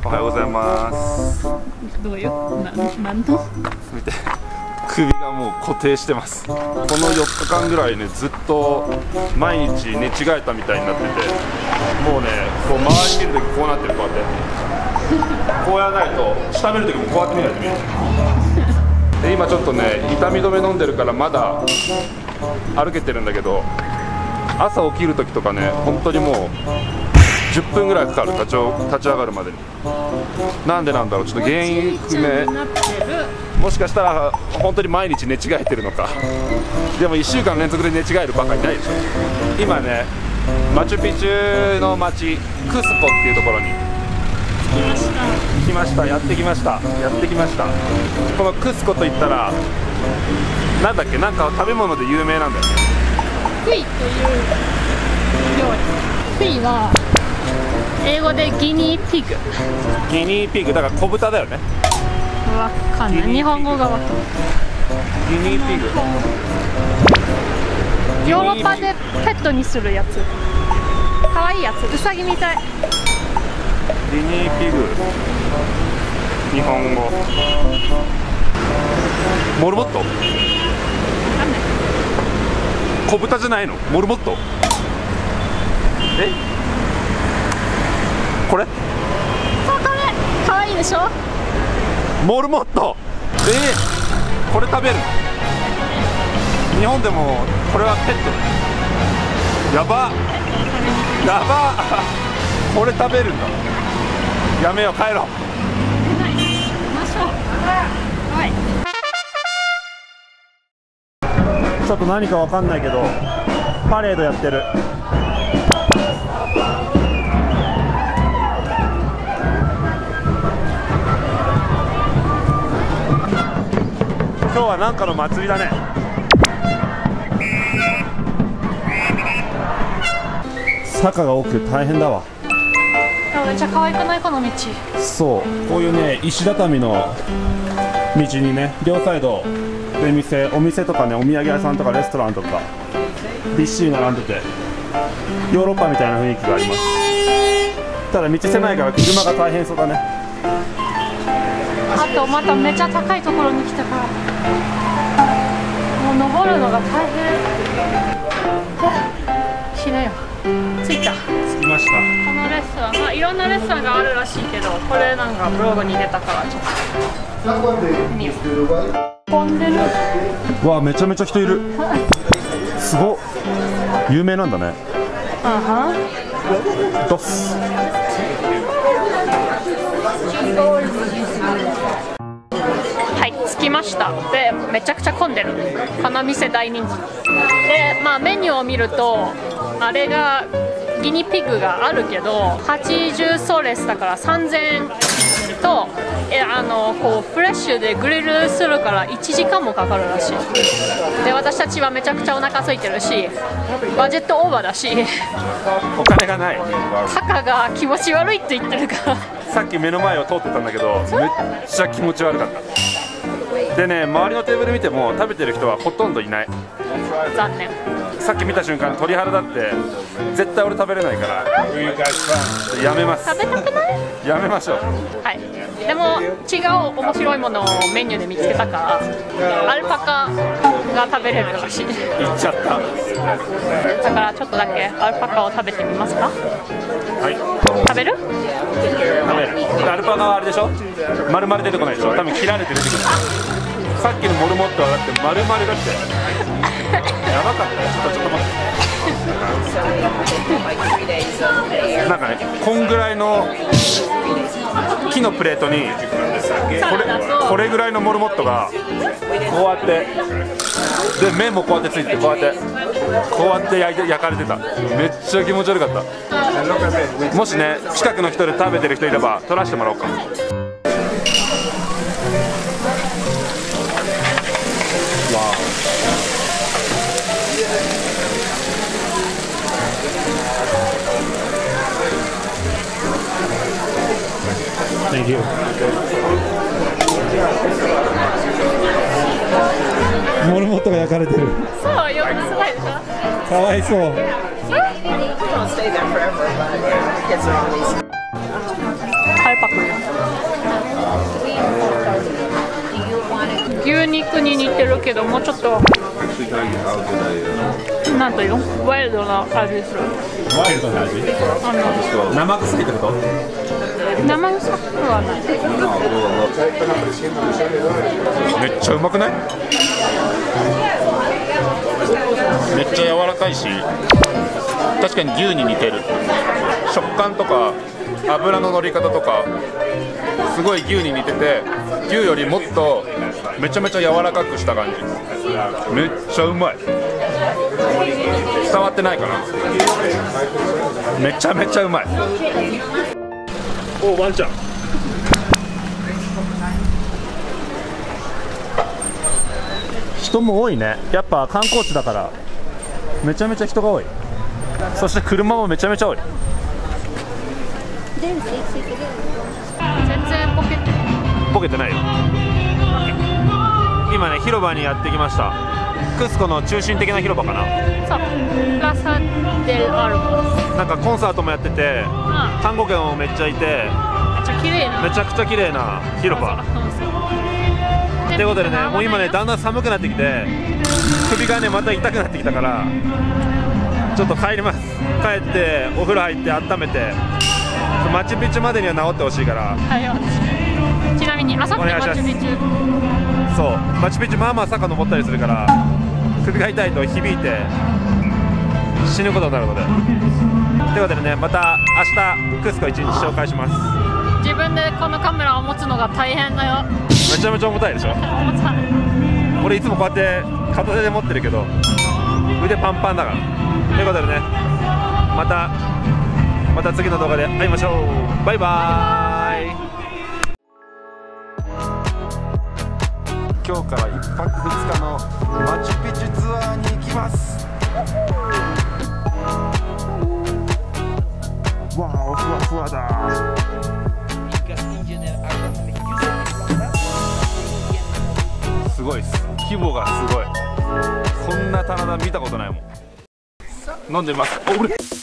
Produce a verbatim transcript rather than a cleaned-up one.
おはようございます。 どうよ、な、なんの見て、首がもう固定してます。このよっかかんぐらいね、ずっと毎日寝違えたみたいになってて、もうね、こう周り見るときこうなってる、こうやってこうやらないと、下見るときもこうやって見ないと見える。で今ちょっとね、痛み止め飲んでるからまだ歩けてるんだけど、朝起きるときとかね、本当にもうじゅっぷんぐらいかかる、立ち立ち上がるまでに。なんでなんだろう、ちょっと原因不明。もしかしたら本当に毎日寝違えてるのか。でもいっしゅうかん連続で寝違えるバカいないでしょ。今ね、マチュピチュの町クスコっていうところに来ました。やってきました。やってきました。このクスコといったらなんだっけ、なんか食べ物で有名なんだよね。 クイという料理。クイは英語でギニーピグ。 ギニーピグだから小豚だよね。 わかんない。日本語がわかんない。 ギニーピグ。 ヨーロッパでペットにするやつ。可愛いやつ。ウサギみたい。 ギニーピグ。日本語。モルモット。小豚じゃないの？モルモット？え？これ？ そう、これ可愛いでしょ？ モルモット。えー、これ食べるの？日本でもこれはペット。やばやばこれ食べるんだ。やめよう、帰ろう。ちょっと何かわかんないけどパレードやってる。今日はなんかの祭りだね。坂が多く大変だわ。 めっちゃ可愛くない？この道。 そう、こういうね、石畳の道にね、両サイドで店、お店とかね、お土産屋さんとかレストランとかびっしり並んでて、ヨーロッパみたいな雰囲気があります。ただ道狭いから車が大変そうだね。 あとまためっちゃ高いところに来たから、もう登るのが大変。死ねよ。着いた。 着きました。 このレストラン、まあいろんなレストランがあるらしいけど、これなんかブログに出たからちょっと見よう。混んでる。 わあ、めちゃめちゃ人いる。すごっ。有名なんだね。 あはドス。 はい、着きました。で、めちゃくちゃ混んでる。この店大人気で、まあメニューを見るとあれがギニピグがあるけどはちじゅうソレスだからさんぜんえんと、えあのこうフレッシュでグリルするからいちじかんもかかるらしい。で、私たちはめちゃくちゃお腹空いてるし、バジェットオーバーだし、 お金がない。 タカが気持ち悪いって言ってるからさっき目の前を通ってたんだけど、めっちゃ気持ち悪かった。でね、周りのテーブル見ても食べてる人はほとんどいない。 残念。 さっき見た瞬間鳥肌だって、絶対俺食べれないからやめます。 食べたくない？ やめましょう。 はい。でも違う面白いものをメニューで見つけたから、アルパカが食べれるらしい。 行っちゃった。 だからちょっとだけアルパカを食べてみますか？ はい。 食べる？ 食べる。アルパカはあれでしょ？丸々出てこないでしょ？多分切られて出てくる。さっきのモルモットはだって丸々だって。やばかったよ。ちょっとちょっと待って。なんかね、こんぐらいの木のプレートにこれこれぐらいのモルモットがこうやって、で麺もこうやってついてて、こうやってこうやって焼いて焼かれてた。めっちゃ気持ち悪かった。もしね、近くの人で食べてる人いれば撮らせてもらおうか。Thank you. モルモットが焼かれてる。 そう、よくすごいでしょ。 かわいそう。 アルパカ。 てるけど、もうちょっとなんというワイルドな味する。 ワイルドな味？ あの生臭いってこと？ 生臭くはない。 めっちゃうまくない？めっちゃ柔らかいし、確かに牛に似てる。食感とか油の乗り方とかすごい牛に似てて、牛よりもっとめちゃめちゃ柔らかくした感じ。めっちゃうまい。伝わってないかな。めちゃめちゃうまい。おワンちゃん。人も多いね。やっぱ観光地だからめちゃめちゃ人が多い。そして車もめちゃめちゃ多い。 全然ボケてボケてないよ。今ね、広場にやってきました。クスコの中心的な広場かな。 そう、プラサデルアルモス。 なんかコンサートもやってて、 うん、 観光客もめっちゃいて、 めっちゃ綺麗な、 めちゃくちゃ綺麗な広場ということでね、もう今ねだんだん寒くなってきて、首がねまた痛くなってきたから、ちょっと帰ります。帰ってお風呂入って温めて、マチュピチュまでには治ってほしいから。 はい、ちなみにあさってマチュピチュ、 そう、マチュピチュまあまあ坂登ったりするから、首が痛いと響いて死ぬことになるので。ということでね、また明日クスコ一日紹介します。 自分でこのカメラを持つのが大変だよ。 めちゃめちゃ重たいでしょ。 重たい。 俺いつもこうやって片手で持ってるけど腕パンパンだから。ということでね、またまた次の動画で会いましょう。バイバーイ。今日からいっぱくふつかのマチュピチュツアーに行きます。わあ、ふわふわだ。すごいっす。規模がすごい。こんな棚田見たことないもん。飲んでます。お、俺